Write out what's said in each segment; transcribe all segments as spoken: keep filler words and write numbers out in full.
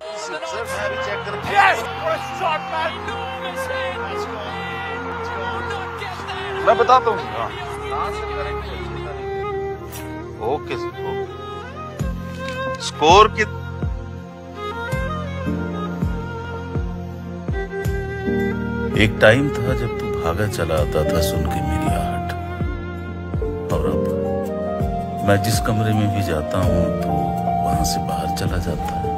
Sixer मैं भी check करता हूं। Yes! What a shot, man! मैं बताता हूँ। हाँ, कहाँ से करेंगे? Okay okay. स्कोर की एक टाइम था जब तू भागा चला आता था सुन के मेरी आहट, और अब मैं जिस कमरे में भी जाता हूँ तो वहां से बाहर चला जाता है।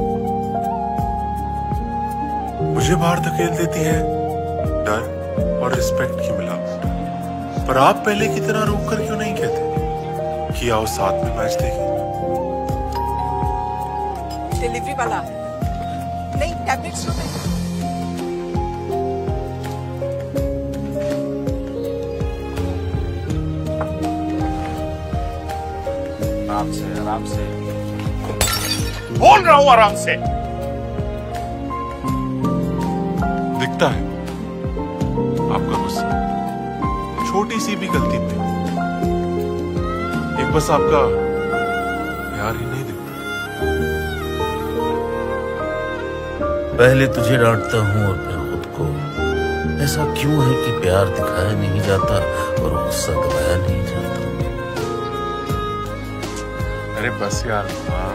मुझे बाहर धकेल देती है डर और रिस्पेक्ट की मिलावट, पर आप पहले की तरह रोक कर क्यों नहीं कहते कि आओ साथ में मैच देखें? डिलीवरी वाला नहीं, टैबलेट्स तो नहीं। आराम से आराम से बोल रहा हूं आराम से। दिखता है आपका गुस्सा छोटी सी भी गलती पे, एक बस आपका प्यार ही नहीं दिखता। पहले तुझे डांटता हूँ और फिर खुद को। ऐसा क्यों है कि प्यार दिखाया नहीं जाता और गुस्सा दबाया नहीं जाता? अरे बस यार। हाँ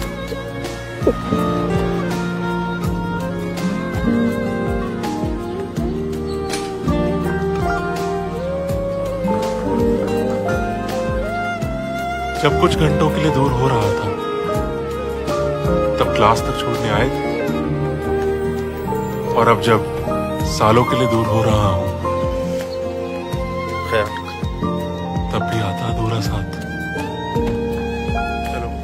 जब कुछ घंटों के लिए दूर हो रहा था तब क्लास तक छोड़ने आए थे, और अब जब सालों के लिए दूर हो रहा हूं खैर, तब भी आता अधूरा साथ। चलो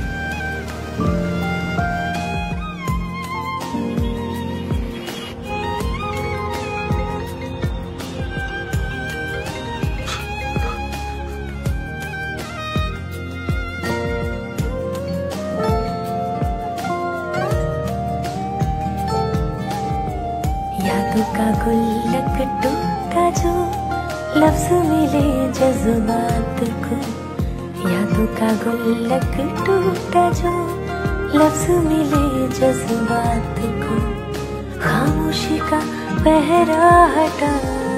यादों का गुल्लक टूटा जो लफ्ज मिले जज्बात को, यादों का गुल्लक टूटा जो लफ्ज मिले जज्बात को, खामोशी का पहरा हटा।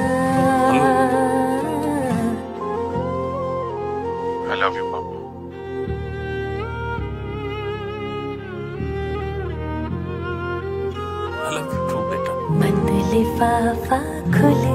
I love you papa. I love you too, बेटा। बंद लिफाफा खुले